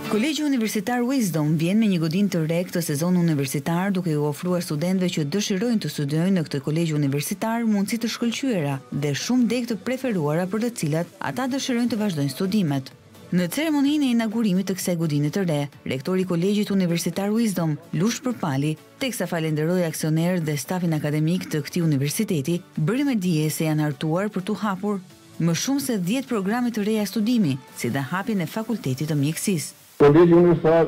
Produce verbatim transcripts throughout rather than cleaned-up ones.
Kolegji Universitar Wisdom vjen me një godinë të re këtë sezon universitar duke u ofruar studentëve që dëshirojnë të studiojnë në këtë kolegj universitar mundësi të shkëlqyera dhe shumë degë të preferuara për të cilat ata dëshirojnë të vazhdojnë studimet. Në ceremoninë e inaugurimit të kësaj godine të re, rektori i Kolegjit Universitar Wisdom, Lush Përpali, teksa falenderoi aksionerët dhe stafin akademik të këtij universiteti, bëri me dije se janë hartuar për të hapur më shumë se dhjetë programe të reja studimi, si dhe hapjen e fakultetit të mjekësisë. Kolegji Universitar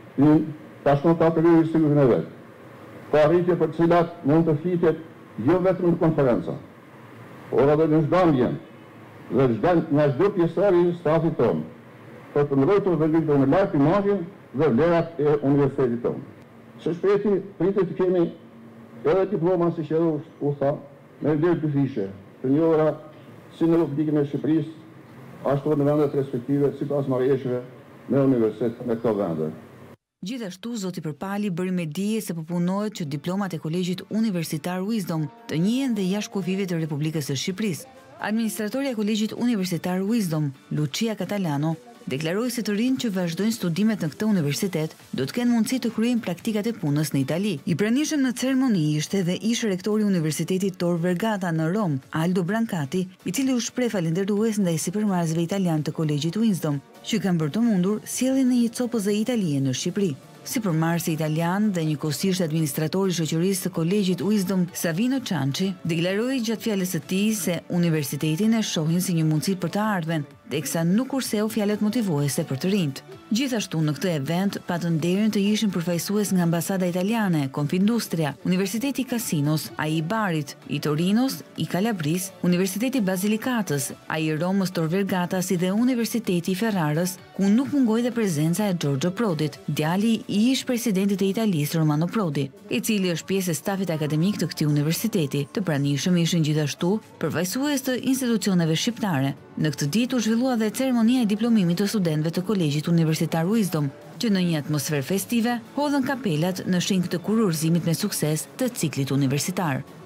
tashmë ka përgjithë sigurinë e vetë. Ka arritje për cilat mund të flitet jo vetëm në konferenca, por edhe në çdo ambient dhe nga çdo pjesëtar i stafit tonë, për të mbrojtur dhe ngritur në lart imazhin dhe vlerat e universitetit tonë. Së shpejti pritet të kemi edhe diploma, siç edhe u tha, me vlerë dyfishe, të njohura si në Republikën e Shqipërisë, ashtu edhe në vendet respektive sipas marrëveshjeve me universitet me këto vende. Gjithashtu, zoti Përpali bëri me dije se po punohet që diplomat e Kolegjit Universitar Wisdom të njihen dhe jashtë kufive të Republikës së Shqipërisë. Administratorja e Kolegjit Universitar Wisdom, Lucia Catalano, deklaroi se të rinjtë që vazhdojnë studimet në këtë universitet do të kenë mundësi të kryejnë praktikat e punës në Itali. I pranishëm në ceremoni ishte dhe ish rektori i Universitetit Tor Vergata në Rom, Aldo Brancati, i cili u shpreh falënderues ndaj sipërmarrësve italian të Kolegjit Wisdom, që kanë bërë të mundur sjelljen e një copëze italie në Shqipëri. Sipërmarrësi italian dhe njëkohësisht administratori i shoqërisë së Kolegjit Wisdom, Savino Cianci, deklaroi gjatë fjalës së tij se universitetin e shohin si një mundësi për të ardhmen, teksa nuk kurseu fjalët motivuese për të rinjt. Gjithashtu në këtë event patën nderin të ishin përfaqësues nga Ambasada Italiane, Confindustria, Universiteti Casinos, ai i Barit, i Torinos, i Kalabris, Universiteti Bazilikatës, ai i Romës Tor Vergata si dhe Universiteti i Ferrarës, ku nuk mungoi dhe prezenca e Giorgio Prodit, djali i ish presidentit të Italisë Romano Prodi, i cili është pjesë e stafit akademik të këtij universiteti. Të pranishëm ishin gjithashtu përfaqësues të institucioneve shqiptare. Në këtë ditë u zhvillua dhe ceremonia e diplomimit të studentëve të Kolegjit Universitar Wisdom, që në një atmosferë festive hodhën kapelat në shenjë të kurorëzimit me sukses të ciklit universitar.